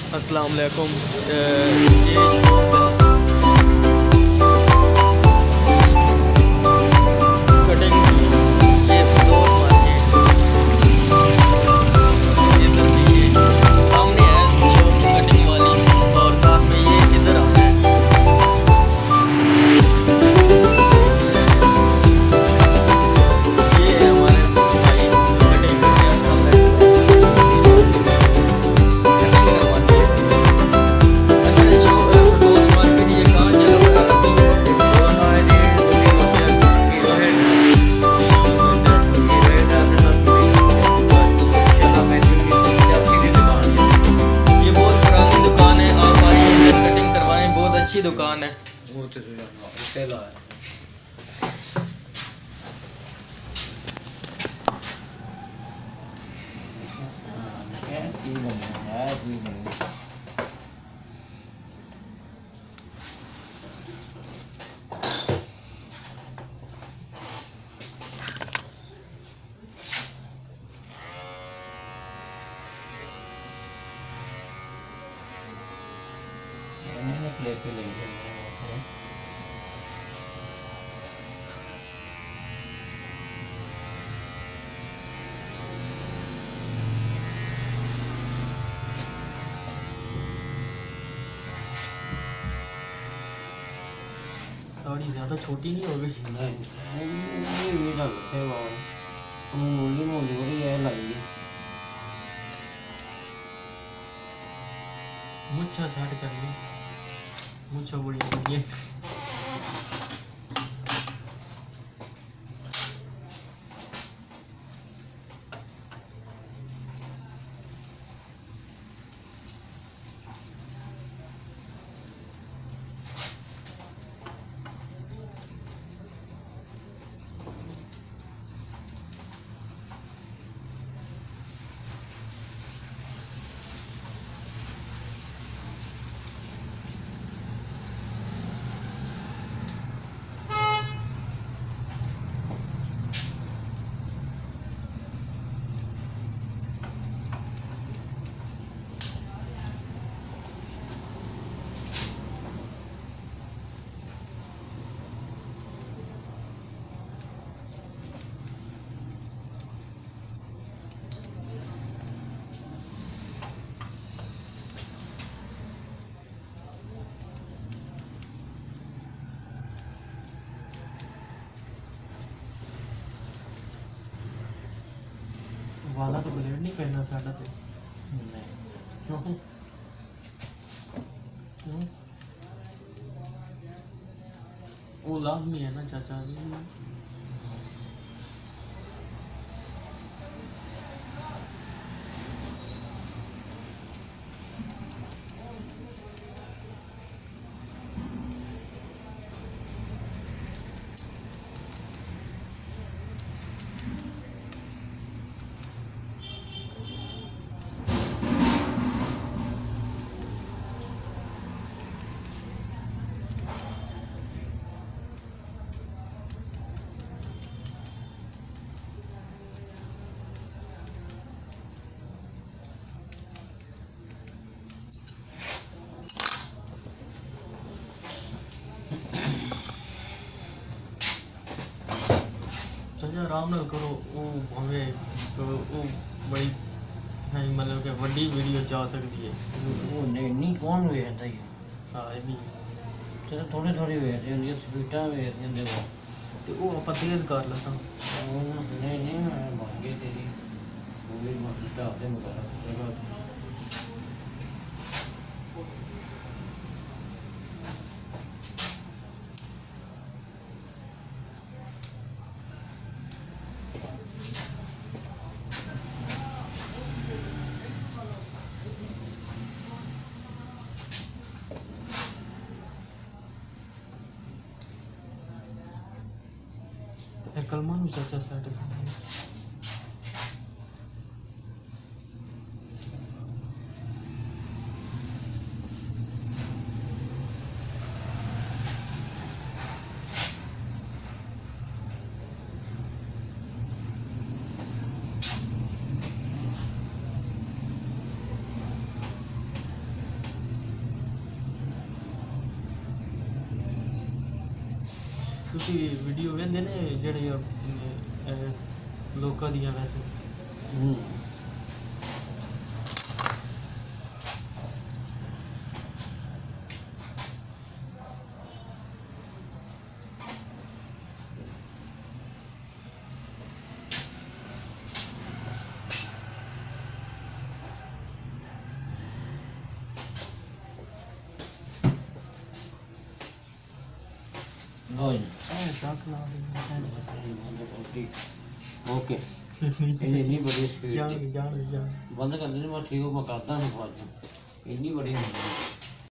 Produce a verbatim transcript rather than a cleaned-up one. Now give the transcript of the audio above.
अस्सलाम वालेकुम। ये कटिंग ये फदौस मार्केट इधर भी ये सामने है शॉप कटिंग वाली और साथ में ये इधर आ है। ये है हमारे भाई कटिंग करते हैं सब है कटिंग करवाते हैं। अच्छा जो फदौस मार्केट ये कहाँ जगह पर आती है? दोनों है ये दो तीन अच्छी दुकान है। वो तो पहला है। लेके लेंगे थोड़ी ज़्यादा छोटी नहीं हो गई? नहीं ये ना है वो मूली मूली बड़ी है लगी मुच्छा सेट कर ली, मुच्छा बड़ी लगी है। वाला तो ब्लेड नहीं पहनना साड़ा ते नहीं क्यों क्यों वो लाजमी है ना चाचा जी। चाचा आराम नाल करो वो भावे तो वो बड़ी है मतलब कि वड्डी वीडियो जा सकती है। वो नहीं नहीं कौन वेखदा ही हाँ ये भी चलो थोड़ी थोड़ी वेखदे होंदी स्पीडां वेखदे होंदे वो तो वो आप तेज कर लसा नहीं नहीं मैं मान गई तेरी वो भी मत डालते मगर चलो कलमा नूं चाचा सेट करना ਤੁਸੀਂ ਵੀਡੀਓ ਵੇਖਦੇ ਨੇ ਜਿਹੜੇ ਅਹ, ਅਹ, ਲੋਕਾਂ ਦੀਆਂ ਵੈਸੇ ਹੂੰ ਹੋਈ ਐ ਸ਼ੌਕ ਲਾ ਦੇ ਓਕੇ ਇੰਨੀ ਇੰਨੀ ਬੜੀ ਸਪੀਡ ਜਾਣ ਜਾਣ ਜਾਣ ਬੰਦ ਕਰ ਦੇਣੀ ਮੈਂ ਠੀਕ ਹੋ ਮੈਂ ਕਰਦਾ ਹਾਂ ਬਾਅਦ ਇੰਨੀ ਬੜੀ ਹੁੰਦੀ